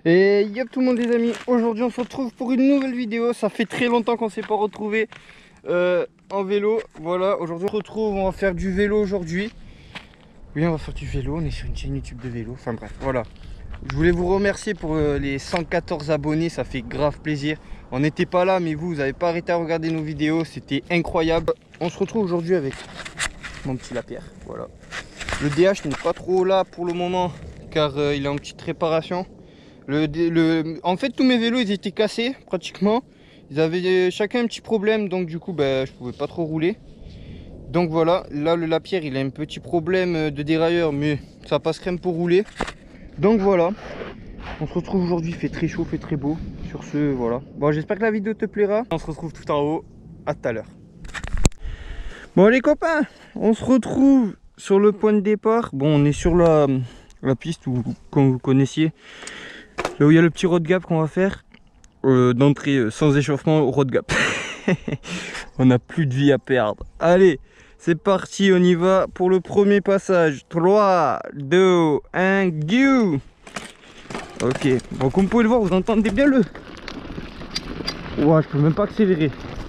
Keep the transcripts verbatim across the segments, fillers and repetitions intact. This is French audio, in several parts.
Et yop tout le monde les amis, aujourd'hui on se retrouve pour une nouvelle vidéo. Ça fait très longtemps qu'on ne s'est pas retrouvé euh, en vélo. Voilà, aujourd'hui on se retrouve, on va faire du vélo aujourd'hui. Oui, on va faire du vélo, on est sur une chaîne YouTube de vélo. Enfin bref, voilà. Je voulais vous remercier pour euh, les cent quatorze abonnés, ça fait grave plaisir. On n'était pas là, mais vous, vous n'avez pas arrêté à regarder nos vidéos, c'était incroyable. On se retrouve aujourd'hui avec mon petit Lapierre, voilà. Le D H n'est pas trop là pour le moment, car euh, il est en petite réparation. Le, le, en fait, tous mes vélos, ils étaient cassés, pratiquement. Ils avaient chacun un petit problème, donc du coup, ben, je pouvais pas trop rouler. Donc voilà, là, le Lapierre, il a un petit problème de dérailleur, mais ça passe crème pour rouler. Donc voilà, on se retrouve aujourd'hui, il fait très chaud, il fait très beau. Sur ce, voilà. Bon, j'espère que la vidéo te plaira. On se retrouve tout en haut, à tout à l'heure. Bon les copains, on se retrouve sur le point de départ. Bon, on est sur la, la piste où, comme vous connaissiez, là où il y a le petit road gap qu'on va faire. Euh, D'entrée euh, sans échauffement au road gap. On n'a plus de vie à perdre. Allez, c'est parti, on y va pour le premier passage. trois, deux, un, go. Ok, bon, comme vous pouvez le voir, vous entendez bien le... Ouais, je peux même pas accélérer.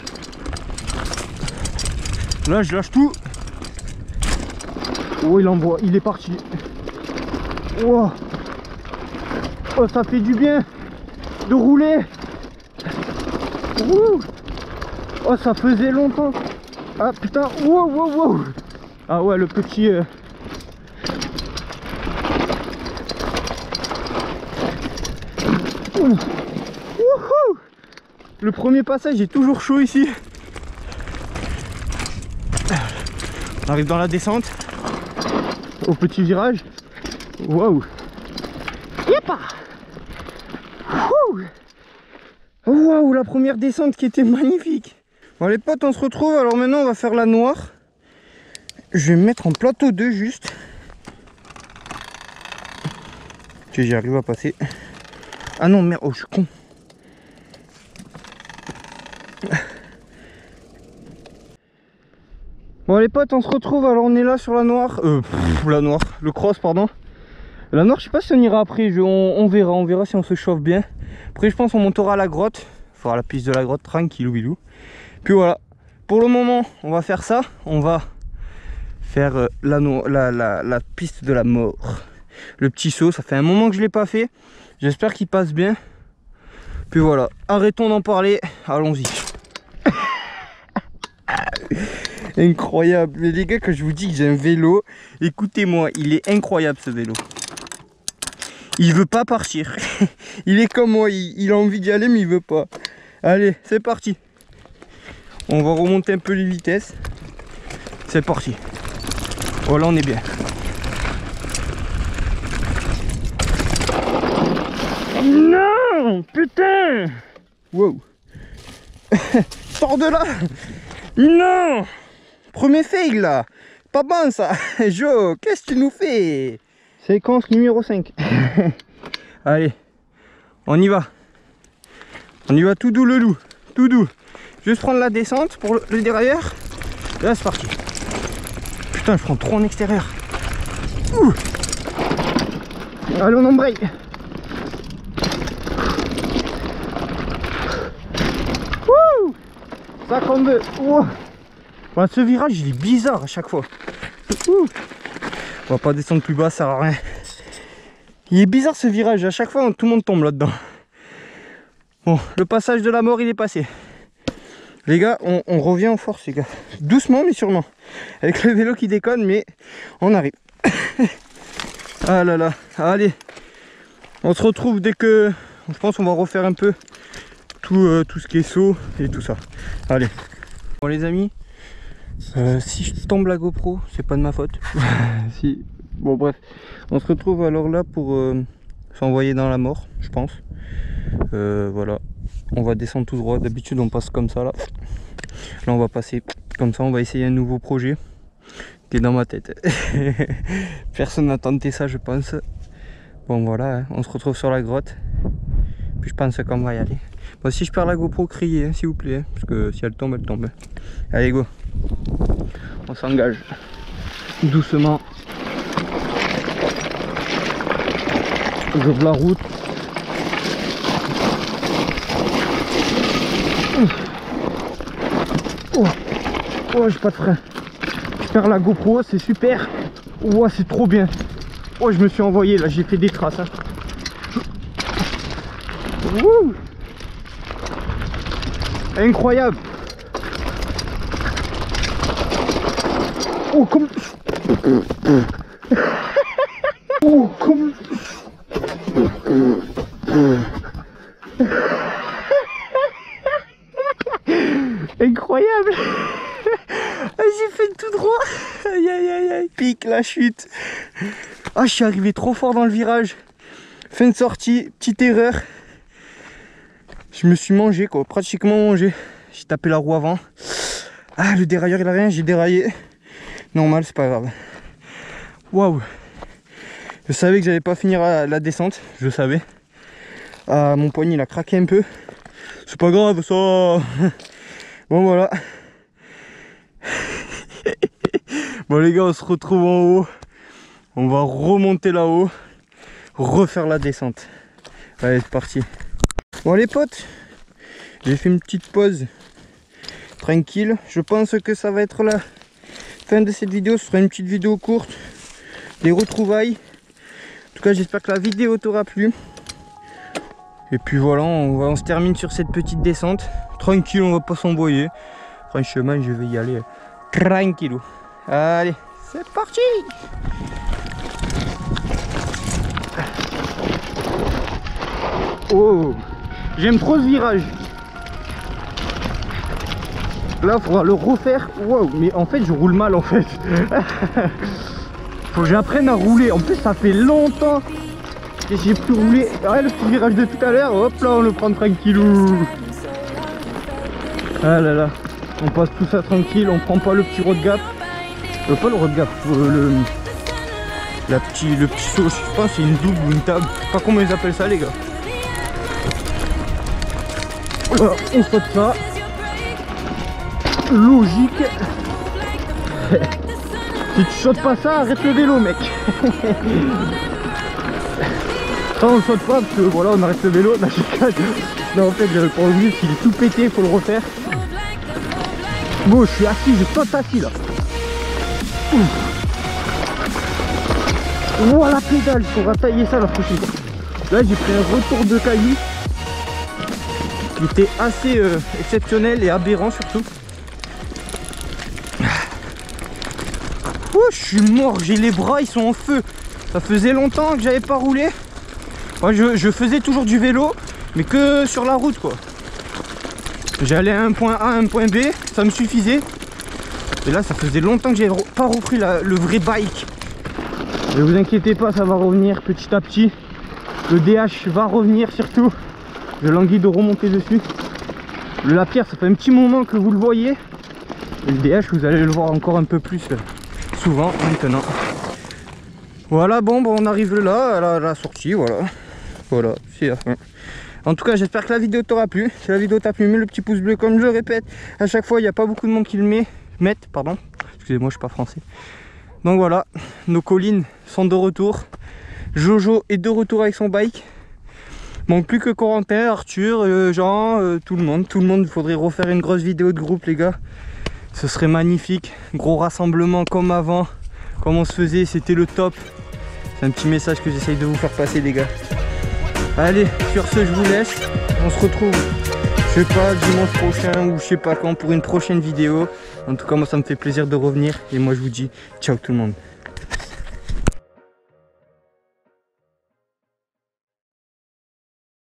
Là, je lâche tout. Oh, il envoie, il est parti. Oh, oh, ça fait du bien de rouler. Ouh. Oh, ça faisait longtemps. Ah putain, wow, wow, wow. Ah ouais, le petit... Euh... Ouh. Le premier passage est toujours chaud ici. On arrive dans la descente. Au petit virage. Waouh. Yepa. Waouh, la première descente qui était magnifique. Bon les potes, on se retrouve. Alors maintenant on va faire la noire. Je vais me mettre en plateau deux juste. Ok, j'y arrive à passer. Ah non merde, oh je suis con. Bon les potes, on se retrouve. Alors on est là sur la noire. Euh pff, la noire, le cross pardon. La noire, je sais pas si on ira après. Je, on, on verra, on verra si on se chauffe bien. Après je pense on montera à la grotte. Il faudra la piste de la grotte tranquille bilou. Puis voilà. Pour le moment, on va faire ça. On va faire euh, la, la, la, la piste de la mort. Le petit saut, ça fait un moment que je l'ai pas fait. J'espère qu'il passe bien. Puis voilà. Arrêtons d'en parler. Allons-y. Incroyable. Mais les gars, quand je vous dis que j'ai un vélo, écoutez-moi, il est incroyable ce vélo. Il veut pas partir. Il est comme moi, il, il a envie d'y aller mais il veut pas. Allez, c'est parti. On va remonter un peu les vitesses. C'est parti. Voilà, on est bien. Non, putain. Wow. Sors de là. Non. Premier fail là. Pas bon ça. Jo, qu'est-ce que tu nous fais? Séquence numéro cinq. Allez, on y va. On y va tout doux le loup. Tout doux. Juste prendre la descente pour le, le dérailleur. Et là c'est parti. Putain, je prends trop en extérieur. Ouh. Allez, on embraye. Ouh. Ça comme veut. Ouh. Bon, ce virage il est bizarre à chaque fois. Ouh. On va pas descendre plus bas, ça sert à rien. Il est bizarre ce virage, à chaque fois tout le monde tombe là-dedans. Bon, le passage de la mort il est passé. Les gars, on, on revient en force les gars. Doucement mais sûrement. Avec le vélo qui déconne, mais on arrive. Ah là là, allez. On se retrouve dès que... Je pense qu'on va refaire un peu tout, euh, tout ce qui est saut et tout ça. Allez. Bon les amis, euh, si je tombe la GoPro, c'est pas de ma faute. Si. Bon bref, on se retrouve alors là pour euh, s'envoyer dans la mort, je pense. Euh, voilà, on va descendre tout droit. D'habitude on passe comme ça là. Là on va passer comme ça, on va essayer un nouveau projet qui est dans ma tête. Personne n'a tenté ça je pense. Bon voilà, hein, on se retrouve sur la grotte. Puis je pense qu'on va y aller. Bon, si je perds la GoPro, criez hein, s'il vous plaît, hein, parce que si elle tombe, elle tombe. Allez go, on s'engage doucement. J'ouvre la route. Oh, j'ai pas de frein. Je perds la GoPro, c'est super. Oh, c'est trop bien. Oh, je me suis envoyé là, j'ai fait des traces. Hein. Wouh. Incroyable. Oh, comme... Oh, comme... Incroyable. J'ai fait tout droit. Aïe aïe aïe aïe. Pique la chute. Ah, je suis arrivé trop fort dans le virage. Fin de sortie, petite erreur. Je me suis mangé quoi, pratiquement mangé. J'ai tapé la roue avant. Ah, le dérailleur il a rien, j'ai déraillé. Normal, c'est pas grave. Waouh. Je savais que j'allais pas finir la, la descente, je savais. Ah, mon poignet il a craqué un peu. C'est pas grave ça. Bon voilà. Bon les gars, on se retrouve en haut. On va remonter là-haut, refaire la descente. Allez, c'est parti. Bon les potes, j'ai fait une petite pause tranquille. Je pense que ça va être la fin de cette vidéo. Ce sera une petite vidéo courte, des retrouvailles. En tout cas, j'espère que la vidéo t'aura plu. Et puis voilà, on, va, on se termine sur cette petite descente. Tranquille, on va pas s'envoyer. Franchement, je vais y aller tranquillou. Allez, c'est parti. Oh, j'aime trop ce virage. Là, il faudra le refaire. Wow, mais en fait, je roule mal en fait. Faut que j'apprenne à rouler. En plus, ça fait longtemps que j'ai plus roulé. Ouais, le petit virage de tout à l'heure. Hop là, on le prend tranquillou. Ah là là, on passe tout ça tranquille. On prend pas le petit road gap. Euh, pas le road gap. Euh, le, la petit, le petit saut. Je pense que c'est une double ou une table. Je sais pas comment ils appellent ça, les gars. Alors, on saute ça. Logique. Si tu sautes pas ça, arrête le vélo, mec. Ça, on le saute pas parce que voilà, on arrête le vélo. Non, non en fait, pour le vivre, s'il est tout pété, il faut le refaire. Bon, je suis assis, je saute assis là. Voilà, pédale, il faudra tailler ça la prochaine fois. Là, j'ai pris un retour de caillou qui était assez euh, exceptionnel et aberrant surtout. Oh, je suis mort, j'ai les bras, ils sont en feu. Ça faisait longtemps que j'avais pas roulé. Moi, je, je faisais toujours du vélo, mais que sur la route quoi. J'allais à un point A, un point B, ça me suffisait. Et là, ça faisait longtemps que j'avais pas repris la, le vrai bike. Ne vous inquiétez pas, ça va revenir petit à petit. Le D H va revenir surtout. Je languis de remonter dessus. Le Lapierre, ça fait un petit moment que vous le voyez. Et le D H, vous allez le voir encore un peu plus souvent maintenant. Voilà, bon, bon on arrive là à la, à la sortie, voilà. Voilà, c'est la fin. En tout cas, j'espère que la vidéo t'aura plu. Si la vidéo t'a plu, mets le petit pouce bleu comme je le répète. À chaque fois, il n'y a pas beaucoup de monde qui le met. Mettent, pardon. Excusez-moi, je suis pas français. Donc voilà, nos collines sont de retour. Jojo est de retour avec son bike. Manque plus que Corentin, Arthur, euh, Jean, euh, tout le monde. Tout le monde, il faudrait refaire une grosse vidéo de groupe, les gars. Ce serait magnifique. Gros rassemblement comme avant. Comme on se faisait, c'était le top. C'est un petit message que j'essaye de vous faire passer, les gars. Allez, sur ce, je vous laisse. On se retrouve, je sais pas, dimanche prochain ou je sais pas quand pour une prochaine vidéo. En tout cas, moi, ça me fait plaisir de revenir. Et moi, je vous dis ciao tout le monde.